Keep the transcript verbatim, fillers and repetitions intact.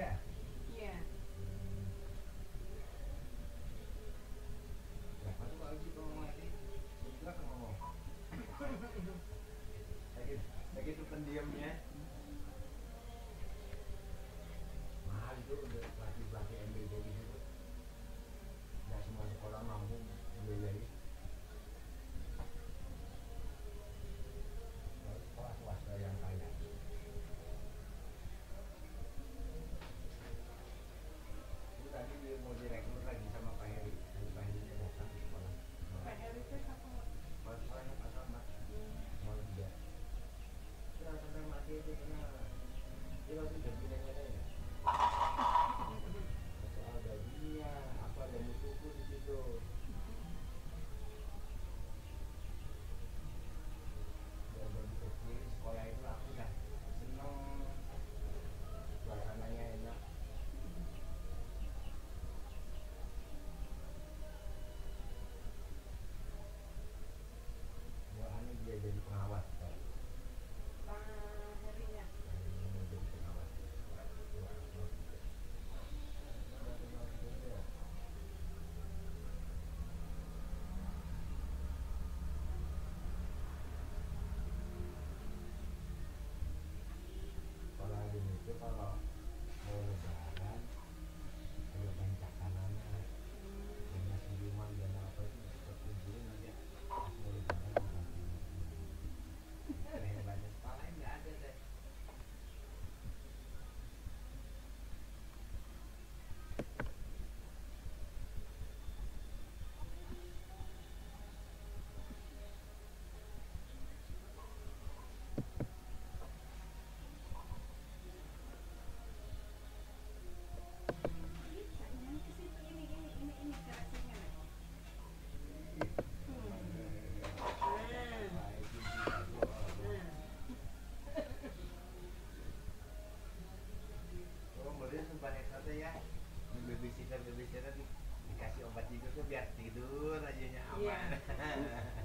ya? Iya. Berapa tuh kalau sih ngomong lagi? Saya juga kan ngomong. Lagi, lagi tuh pendiamnya. Mahal itu untuk pelatih-pelatih M B B gitu. Nggak semua sekolah mampu membiayai. Baru sekolah swasta yang kaya. Itu tadi dia mau direkrut lagi sama Pak Heri. Tadi Pak Herinya datang ke sekolah. Pak Heri itu siapa? Sekolah sekolahnya Pak Sama. Sekolah tiga. Sudah sampai mati itu pernah. Dia waktu udah bilang ya. Soal gajinya, apa ada musuhku di situ. Udah dari kecil sekolah itu aku udah seneng, suasananya enak. Malahan dia jadi pengawas kan. Pak Herinya. Ini mau jadi pengawas. Dua atau tiga. Dua atau tiga. Kalau hari itu kalau mau lebaran ada bancakanannya, dana kiriman dana apa itu kita kumpulin nanti pas mau lebaran dibagi. Hebatnya sekolah nggak ada deh. Bisanya ke situ ini ini ini ini kerasinya. Oh, boleh sumpah saja ya. Babysitter babysitter di- dikasih obat tidur tuh biar tidur aja nya aman. Iya.